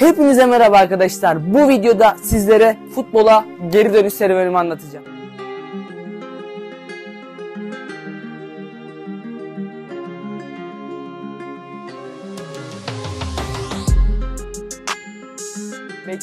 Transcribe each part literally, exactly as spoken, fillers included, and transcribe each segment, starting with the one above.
Hepinize merhaba arkadaşlar. Bu videoda sizlere futbola geri dönüş serüvenimi anlatacağım. Bek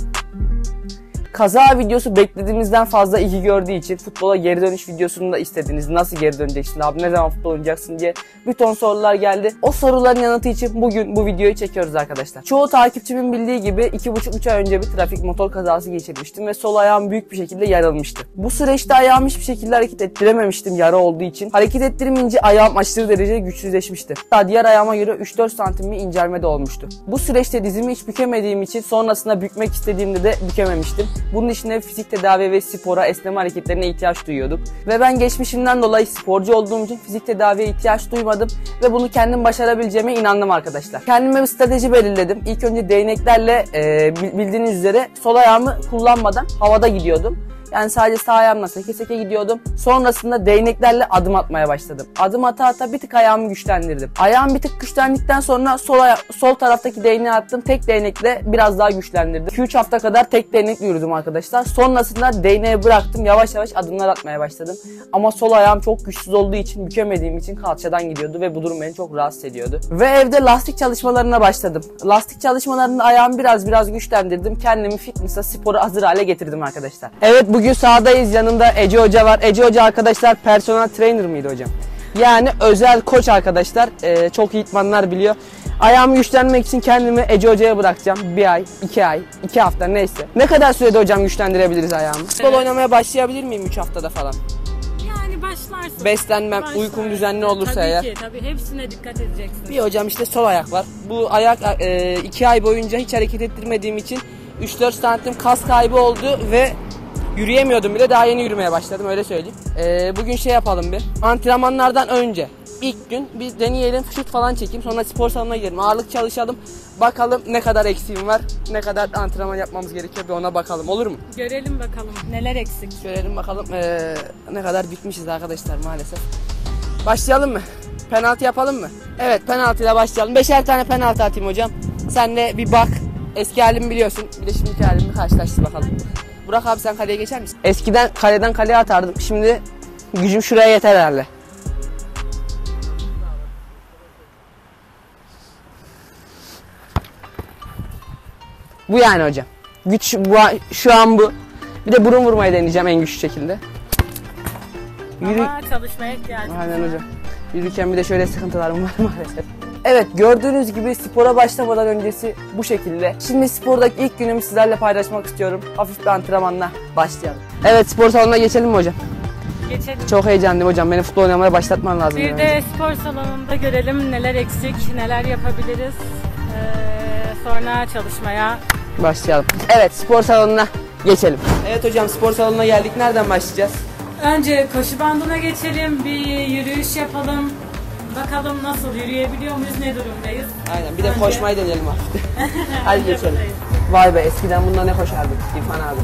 Kaza videosu beklediğimizden fazla ilgi gördüğü için futbola geri dönüş videosunu da istediniz. Nasıl geri döneceksin abi, ne zaman futbol oynayacaksın diye bir ton sorular geldi. O soruların yanıtı için bugün bu videoyu çekiyoruz arkadaşlar. Çoğu takipçimin bildiği gibi iki buçuk üç ay önce bir trafik motor kazası geçirmiştim ve sol ayağım büyük bir şekilde yarılmıştı. Bu süreçte ayağımı hiçbir şekilde hareket ettirememiştim yara olduğu için. Hareket ettirmeyince ayağım aşırı derecede güçsüzleşmişti. Hatta diğer ayağıma göre üç dört santim bir incelme de olmuştu. Bu süreçte dizimi hiç bükemediğim için sonrasında bükmek istediğimde de bükememiştim. Bunun için de fizik tedavi ve spora, esneme hareketlerine ihtiyaç duyuyorduk. Ve ben geçmişimden dolayı sporcu olduğum için fizik tedaviye ihtiyaç duymadım ve bunu kendim başarabileceğime inandım arkadaşlar. Kendime bir strateji belirledim. İlk önce değneklerle e, bildiğiniz üzere sol ayağımı kullanmadan havada gidiyordum. Yani sadece sağ ayağımla seke seke gidiyordum. Sonrasında değneklerle adım atmaya başladım. Adım ata ata bir tık ayağımı güçlendirdim. Ayağım bir tık güçlendikten sonra sol, sol taraftaki değneği attım. Tek değnekle biraz daha güçlendirdim. iki üç hafta kadar tek değnekle yürüdüm arkadaşlar. Sonrasında değneği bıraktım. Yavaş yavaş adımlar atmaya başladım. Ama sol ayağım çok güçsüz olduğu için, bükemediğim için kalçadan gidiyordu ve bu durum beni çok rahatsız ediyordu. Ve evde lastik çalışmalarına başladım. Lastik çalışmalarında ayağımı biraz biraz güçlendirdim. Kendimi fitness'a, spora hazır hale getirdim arkadaşlar. Evet, bugün sahadayız. Yanımda Ece Hoca var. Ece Hoca arkadaşlar personal trainer mıydı hocam? Yani özel koç arkadaşlar. Ee, çok iyi idmanlar biliyor. Ayağımı güçlenmek için kendimi Ece Hoca'ya bırakacağım. Bir ay, iki ay, iki hafta neyse. Ne kadar sürede hocam güçlendirebiliriz ayağımı? Evet. Futbol oynamaya başlayabilir miyim üç haftada falan? Yani başlarsın. Beslenmem, Başlarsın. Uykum düzenli olursa tabii eğer. Tabii ki, tabii hepsine dikkat edeceksin. Bir hocam işte sol ayak var. Bu ayak e, iki ay boyunca hiç hareket ettirmediğim için üç dört santim kas kaybı oldu ve yürüyemiyordum bile, daha yeni yürümeye başladım, öyle söyleyeyim. Ee, bugün şey yapalım bir. Antrenmanlardan önce ilk gün bir deneyelim, şut falan çekeyim, sonra spor salonuna gidelim. Ağırlık çalışalım. Bakalım ne kadar eksiğim var, ne kadar antrenman yapmamız gerekiyor, bir ona bakalım, olur mu? Görelim bakalım neler eksik. Görelim bakalım ee, ne kadar bitmişiz arkadaşlar maalesef. Başlayalım mı? Penaltı yapalım mı? Evet, penaltıyla başlayalım. Beşer tane penaltı atayım hocam. Sen de bir bak. Eski halimi biliyorsun. Bir de şimdiki halimi karşılaştır bakalım. Burak abi, sen kaleye geçer misin? Eskiden kaleden kaleye atardım. Şimdi gücüm şuraya yeter herhalde. Bu yani hocam. Güç bu, şu an bu. Bir de burun vurmayı deneyeceğim en güçlü şekilde. Yürü... Ama çalışmaya ihtiyacım var. Aynen hocam. Yürürken bir de şöyle sıkıntılarım var maalesef. Evet, gördüğünüz gibi spora başlamadan öncesi bu şekilde. Şimdi spordaki ilk günümü sizlerle paylaşmak istiyorum. Hafif bir antrenmanla başlayalım. Evet, spor salonuna geçelim mi hocam? Geçelim. Çok heyecanlıyım hocam. Beni futbol oynamaya başlatman lazım. Bir de spor salonunda görelim neler eksik, neler yapabiliriz. Ee, sonra çalışmaya başlayalım. Evet, spor salonuna geçelim. Evet hocam, spor salonuna geldik. Nereden başlayacağız? Önce koşu bandına geçelim, bir yürüyüş yapalım. Bakalım nasıl, yürüyebiliyor muyuz, ne durumdayız? Aynen, bir de Önce... koşmayı deneyelim hafif. Hadi geçelim. Vay be, eskiden bundan ne koşardık İrfan abi.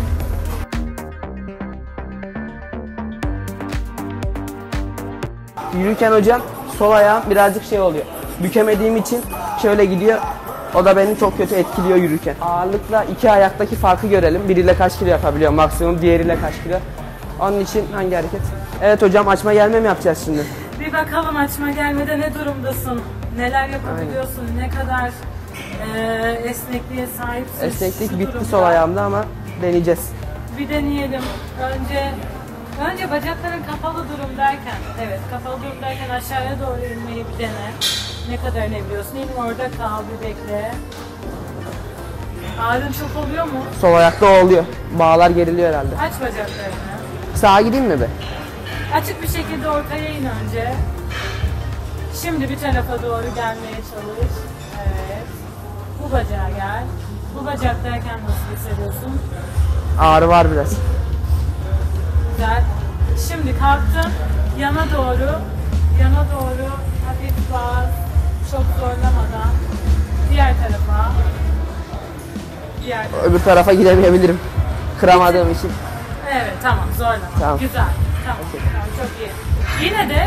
Yürürken hocam sol ayağım birazcık şey oluyor. Bükemediğim için şöyle gidiyor. O da beni çok kötü etkiliyor yürürken. Ağırlıkla iki ayaktaki farkı görelim. Biriyle kaç kilo yapabiliyor maksimum, diğeriyle kaç kilo. Onun için hangi hareket? Evet hocam, açma gelme mi yapacağız şimdi? Bir bakalım açma gelmede ne durumdasın? Neler yapabiliyorsun? Aynen. Ne kadar e, esnekliğe sahipsin? Esneklik Şu bitti durumda. Sol ayağımda ama deneyeceğiz. Bir deneyelim. Önce önce bacakların kapalı durumdayken, evet kapalı durumdayken aşağıya doğru inmeyi bir dene. Ne kadar inebiliyorsun? İn orada kal, bir bekle. Ağrın çok oluyor mu? Sol ayakta oluyor. Bağlar geriliyor herhalde. Aç bacaklarını. Sağa gideyim mi be? Açık bir şekilde ortaya in önce. Şimdi bir tarafa doğru gelmeye çalış. Evet. Bu bacağa gel. Bu bacaktayken nasıl hissediyorsun? Ağrı var biraz. Güzel. Şimdi kalktın. Yana doğru. Yana doğru. Hafif bas. Çok zorlamadan. Diğer tarafa. Diğer tarafa. Öbür tarafa gidemeyebilirim. Kıramadığım için. Evet, tamam, zorlama. Tamam. Güzel. Tamam, okay. Tamam, çok iyi. Yine de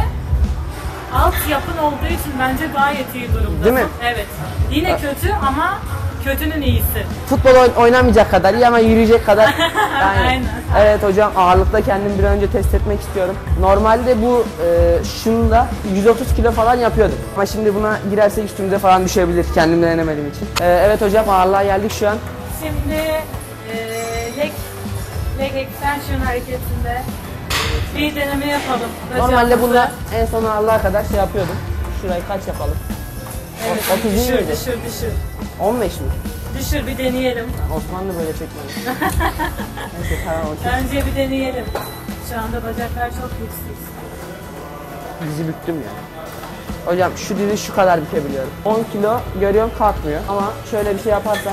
alt yapın olduğu için bence gayet iyi durumda. Değil mi? Evet. Yine kötü ama Kötünün iyisi. Futbol oyn- oynamayacak kadar iyi ama yürüyecek kadar. Yani, Aynen. evet hocam, ağırlıkta kendimi bir an önce test etmek istiyorum. Normalde bu e, şunu da yüz otuz kilo falan yapıyordum. Ama şimdi buna girersek üstümüze falan düşebilir kendimi denemediğim için. E, evet hocam, ağırlığa geldik şu an. Şimdi e, leg, leg extension hareketinde bir deneme yapalım. Normalde Bacağımızı- bunda en son ağırlığa kadar şey yapıyordum. Şurayı kaç yapalım? Evet, otuz değil düşür, miydi? düşür, düşür. on beş mi? Düşür, bir deneyelim. Osmanlı böyle çekmedi. Neyse tamam, okey. Önce bir deneyelim. Şu anda bacaklar çok yüksek. Dizi büktüm ya. Hocam şu dizi şu kadar bükebiliyorum. on kilo görüyorum, kalkmıyor. Ama şöyle bir şey yaparsak.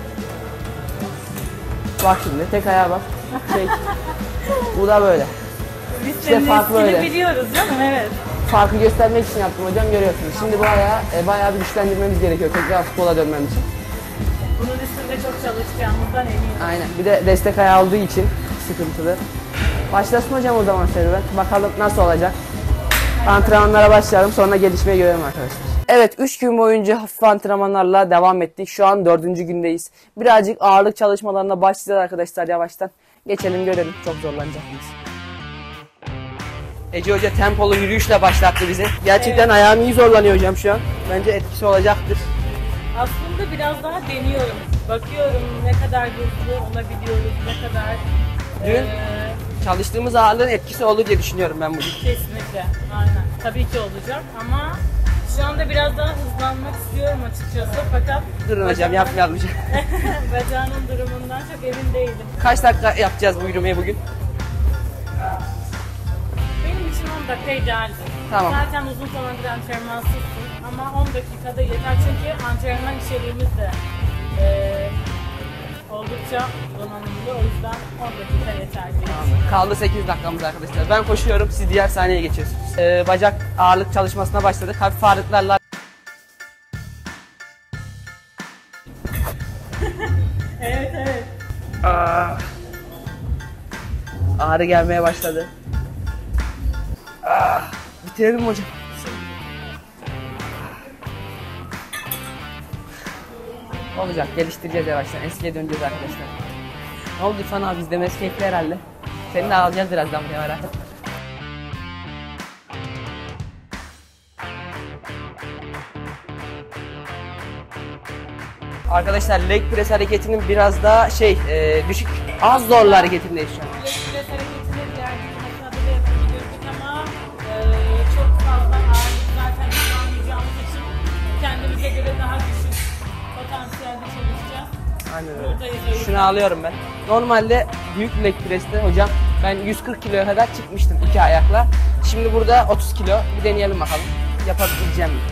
Bak şimdi tek ayağa bak. Çek. Bu da böyle. Biz İşte senin fark eskini böyle. biliyoruz değil mi? Evet. Farkı göstermek için yaptım hocam, görüyorsunuz. Şimdi bu ayağı e, bayağı bir güçlendirmemiz gerekiyor tekrar futbola dönmem için. Bunun üstünde çok çalışacağımızdan eminim. Aynen. Bir de destek ayağı olduğu için sıkıntılı. Başlasın hocam o zaman serüven. Bakalım nasıl olacak. Antrenmanlara başlayalım, sonra gelişmeyi görelim arkadaşlar. Evet, üç gün boyunca hafif antrenmanlarla devam ettik. Şu an dördüncü gündeyiz. Birazcık ağırlık çalışmalarına başlayacağız arkadaşlar yavaştan. Geçelim görelim, çok zorlanacak mıyız? Ece Hoca tempolu yürüyüşle başlattı bizi. Gerçekten Evet. ayağım iyi zorlanıyor hocam şu an. Bence etkisi olacaktır. Aslında biraz daha deniyorum. Bakıyorum ne kadar hızlı olabiliyoruz, ne kadar... Dün- eee, Çalıştığımız ağırlığın etkisi olur diye düşünüyorum ben bugün. kesinlikle, aynen. Tabii ki olacak ama şu anda biraz daha hızlanmak istiyorum açıkçası. Fakat Durun hocam, bacağım- yapmayalım. bacağının durumundan çok emin değilim. Kaç dakika yapacağız bu yürümeyi bugün? Benim için on dakika idealdir. Tamam. Zaten uzun zamandır antrenmansızsın ama on dakikada yeter çünkü antrenman içeriğimiz de eee, oldukça donanımlı, o yüzden on dakika yeter diye. Kaldı sekiz dakikamız arkadaşlar. Ben koşuyorum, siz diğer sahneye geçiyorsunuz. Ee, bacak ağırlık çalışmasına başladık. Hafif ağırlıklarla. Evet evet. Aa, ağrı gelmeye başladı. Aa, bitirelim mi hocam? Olacak, geliştireceğiz yavaştan. Eskiye döneceğiz arkadaşlar. Ne oldu İrfan abi, bizde meskekli herhalde. Seni de alacağız birazdan buraya, merak etme. Arkadaşlar leg press hareketinin biraz daha şey e, düşük, az zorlu hareketindeyiz şu an. Leg press hareketini diğer makinede de yapabilirdik ama eee, çok fazla ağırlık zaten kullanmayacağımız için kendimize göre daha düşük potansiyelde çalışacağız. Aynen öyle. Buradayız o yüzden. Şunu alıyorum ben. Normalde büyük leg press'te hocam ben yüz kırk kiloya kadar çıkmıştım iki ayakla. Şimdi burada otuz kilo. Bir deneyelim bakalım. Yapabileceğim mi?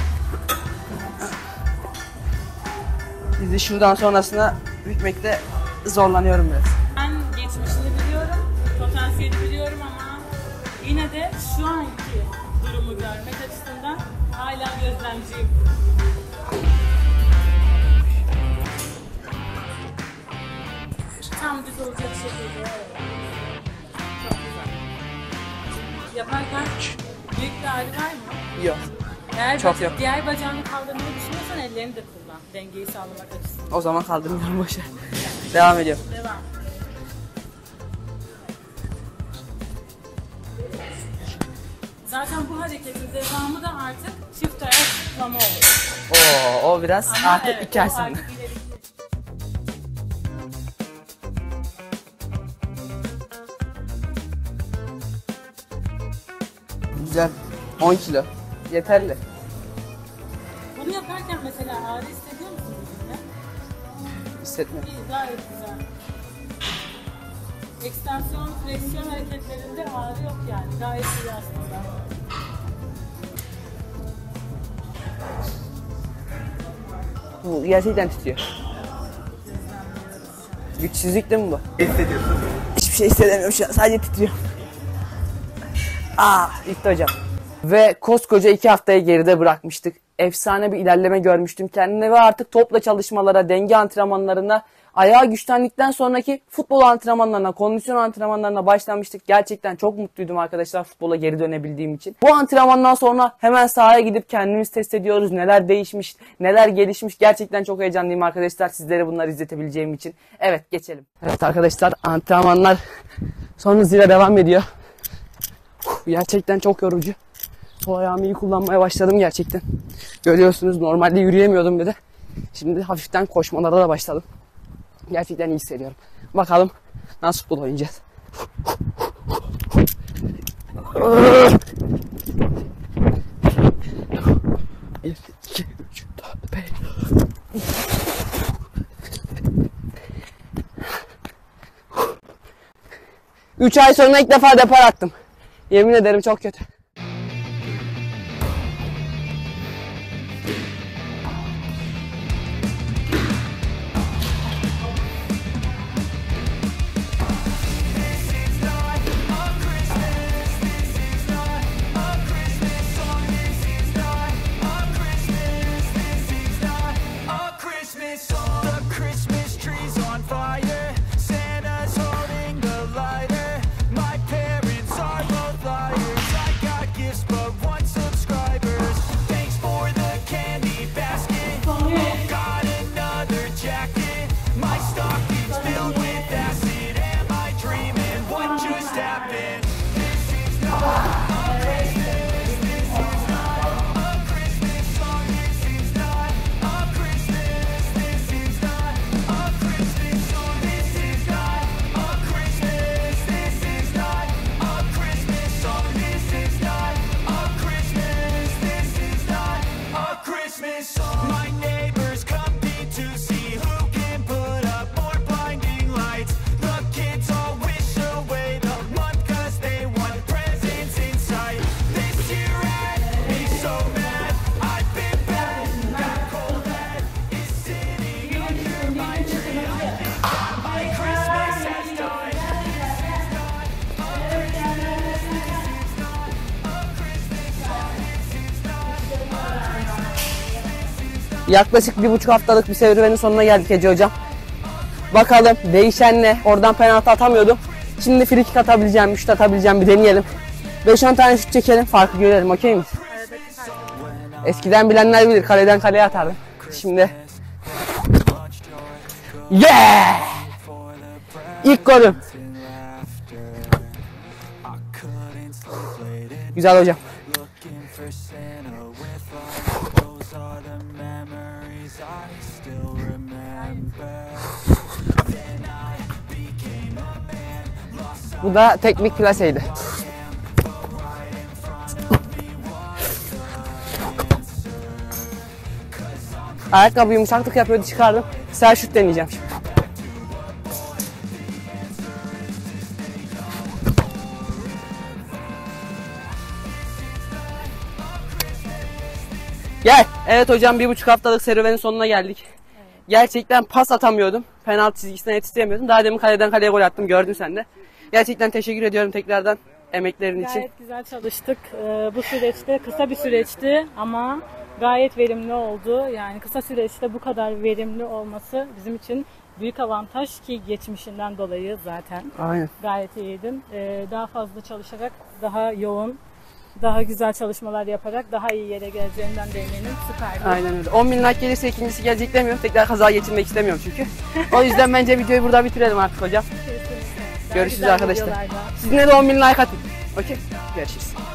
Bizi şuradan sonrasına bükmekte zorlanıyorum biraz. Ben geçmişini biliyorum, potansiyeli biliyorum ama yine de şu anki durumu görmek açısından hala gözlemciyim. Tam düz olacak şekilde. Evet. Çok güzel. Yaparken büyük bir ağrı var mı? Yok. Eğer Çok bac- yok. diğer bacağını kaldırmayı düşünüyorsan ellerini de kullan. Dengeyi sağlamak açısından. O zaman kaldırmıyorum boşa. Devam ediyorum. Devam. Zaten bu hareketin devamı da artık çift ayak zıplama olur. Oo, o biraz Ama artık evet, iki ay o sonra. artık ileri- Güzel. on kilo. Yeterli. Bunu yaparken mesela ağrı hissediyor musun yüzünde? Hissetmiyorum. İyi, gayet güzel. Ekstensiyon, fleksiyon hareketlerinde ağrı yok yani. Gayet iyi aslında. Bu gerçekten titriyor. Güçsüzlük değil mi bu? hissediyorsun? Hiçbir şey hissedemiyorum şu an. Sadece titriyorum. Ah, bitti hocam. Ve koskoca iki haftayı geride bırakmıştık. efsane bir ilerleme görmüştüm kendine ve artık topla çalışmalara, denge antrenmanlarına, ayağı güçlendikten sonraki futbol antrenmanlarına, kondisyon antrenmanlarına başlamıştık. Gerçekten çok mutluydum arkadaşlar futbola geri dönebildiğim için. Bu antrenmandan sonra hemen sahaya gidip kendimiz test ediyoruz. Neler değişmiş, neler gelişmiş. Gerçekten çok heyecanlıyım arkadaşlar sizlere bunları izletebileceğim için. Evet, geçelim. Evet arkadaşlar, antrenmanlar son hızıyla devam ediyor. Gerçekten çok yorucu. Sol ayağımı iyi kullanmaya başladım gerçekten. Görüyorsunuz, normalde yürüyemiyordum bir de. Şimdi hafiften koşmalara da başladım. Gerçekten iyi hissediyorum. Bakalım nasıl futbol oynayacağız. Bir, iki, üç, dört, beş. Üç ay sonra ilk defa depar attım. Yemin ederim çok kötü. Yaklaşık bir buçuk haftalık bir serüvenin sonuna geldik Ece hocam. Bakalım değişen ne? Oradan penaltı atamıyordum. Şimdi free kick atabileceğim, şut atabileceğim, bir deneyelim. beş on tane şut çekelim, farkı görelim, okey miyiz? Eskiden bilenler bilir, kaleden kaleye atardım. Şimdi... Yeah! İlk golüm. Güzel hocam. Bu da teknik plaseydi. Ayakkabı yumuşaklık yapıyordu, çıkardım. Sert şut deneyeceğim şimdi. Gel. Evet hocam, bir buçuk haftalık serüvenin sonuna geldik. Evet. Gerçekten pas atamıyordum. Penaltı çizgisinden yetiştiremiyordum. Daha demin kaleden kaleye gol attım, gördün sen de. Gerçekten teşekkür ediyorum tekrardan emeklerin gayet için. Gayet güzel çalıştık. Ee, bu süreçte kısa bir süreçti ama gayet verimli oldu. Yani kısa süreçte bu kadar verimli olması bizim için büyük avantaj ki geçmişinden dolayı zaten. Aynen. Gayet iyiydim. Ee, daha fazla çalışarak, daha yoğun, daha güzel çalışmalar yaparak daha iyi yere geleceğinden de eminim. Süperdi. Aynen öyle. on bin like gelirse ikincisi gelecek demiyorum. Tekrar kaza geçirmek istemiyorum çünkü. O yüzden bence videoyu burada bitirelim artık hocam. Kesinlikle. Görüşürüz arkadaşlar. Sizin de on bin like atın. Okey. Görüşürüz.